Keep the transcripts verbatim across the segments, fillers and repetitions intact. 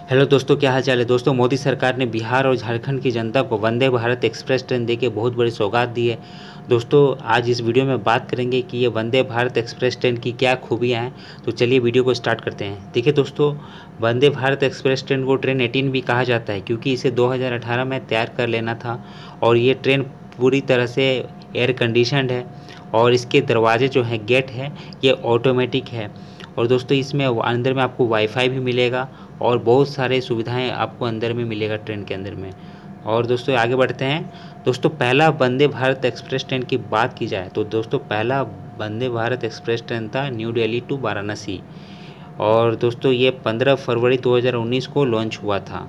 Hello दोस्तों, क्या हाल चाल है। दोस्तों, मोदी सरकार ने बिहार और झारखंड की जनता को वंदे भारत एक्सप्रेस ट्रेन देके बहुत बड़ी सौगात दी है। दोस्तों, आज इस वीडियो में बात करेंगे कि ये वंदे भारत एक्सप्रेस ट्रेन की क्या खूबियाँ हैं। तो चलिए वीडियो को स्टार्ट करते हैं। देखिए दोस्तों, वंदे भारत एक्सप्रेस ट्रेन को ट्रेन एटीन भी कहा जाता है क्योंकि इसे दो हज़ार अठारह में तैयार कर लेना था और ये ट्रेन पूरी तरह से एयर कंडीशनड है और इसके दरवाजे जो हैं, गेट है, ये ऑटोमेटिक है। और दोस्तों, इसमें अंदर में आपको वाईफाई भी मिलेगा और बहुत सारे सुविधाएं आपको अंदर में मिलेगा ट्रेन के अंदर में। और दोस्तों आगे बढ़ते हैं। दोस्तों, पहला वंदे भारत एक्सप्रेस ट्रेन की बात की जाए तो दोस्तों पहला वंदे भारत एक्सप्रेस ट्रेन था न्यू दिल्ली टू वाराणसी और दोस्तों ये पंद्रह फरवरी दो हज़ार उन्नीस को लॉन्च हुआ था।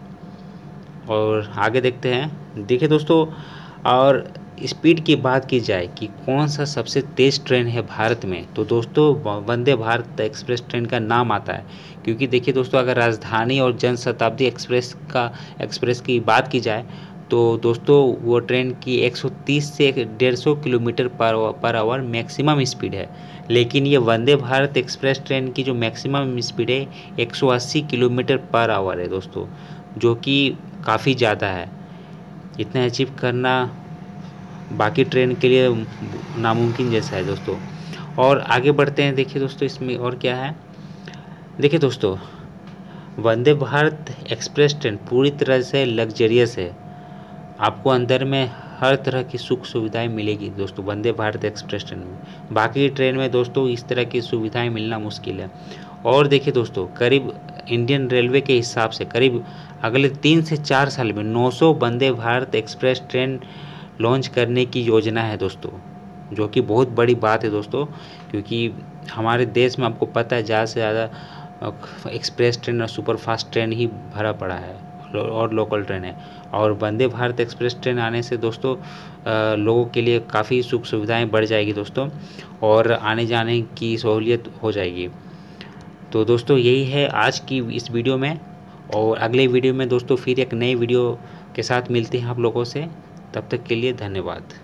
और आगे देखते हैं। देखिए दोस्तों, और स्पीड की बात की जाए कि कौन सा सबसे तेज़ ट्रेन है भारत में, तो दोस्तों वंदे भारत एक्सप्रेस ट्रेन का नाम आता है क्योंकि देखिए दोस्तों, अगर राजधानी और जनशताब्दी एक्सप्रेस का एक्सप्रेस की बात की जाए तो दोस्तों वो ट्रेन की एक सौ तीस से डेढ़ सौ किलोमीटर पर पर आवर मैक्सिमम स्पीड है, लेकिन ये वंदे भारत एक्सप्रेस ट्रेन की जो मैक्सिमम स्पीड है एक सौ अस्सी किलोमीटर पर आवर है दोस्तों, जो कि काफ़ी ज़्यादा है। इतना अचीव करना बाकी ट्रेन के लिए नामुमकिन जैसा है दोस्तों। और आगे बढ़ते हैं। देखिए दोस्तों, इसमें और क्या है। देखिए दोस्तों, वंदे भारत एक्सप्रेस ट्रेन पूरी तरह से लग्जरियस है। आपको अंदर में हर तरह की सुख सुविधाएं मिलेगी दोस्तों वंदे भारत एक्सप्रेस ट्रेन में। बाकी ट्रेन में दोस्तों इस तरह की सुविधाएं मिलना मुश्किल है। और देखिए दोस्तों, करीब इंडियन रेलवे के हिसाब से करीब अगले तीन से चार साल में नौ सौ Vande Bharat express train launch करने की योजना है दोस्तों, जो कि बहुत बड़ी बात है दोस्तों, क्योंकि हमारे देश में आपको पता है ज़्यादा से ज़्यादा एक्सप्रेस ट्रेन और सुपर फास्ट ट्रेन ही भरा पड़ा है और लोकल ट्रेन है। और वंदे भारत एक्सप्रेस ट्रेन आने से दोस्तों लोगों के लिए काफ़ी सुख सुविधाएं बढ़ जाएगी दोस्तों और आने जाने की सहूलियत हो जाएगी। तो दोस्तों यही है आज की इस वीडियो में, और अगले वीडियो में दोस्तों फिर एक नई वीडियो के साथ मिलते हैं आप लोगों से। तब तक के लिए धन्यवाद।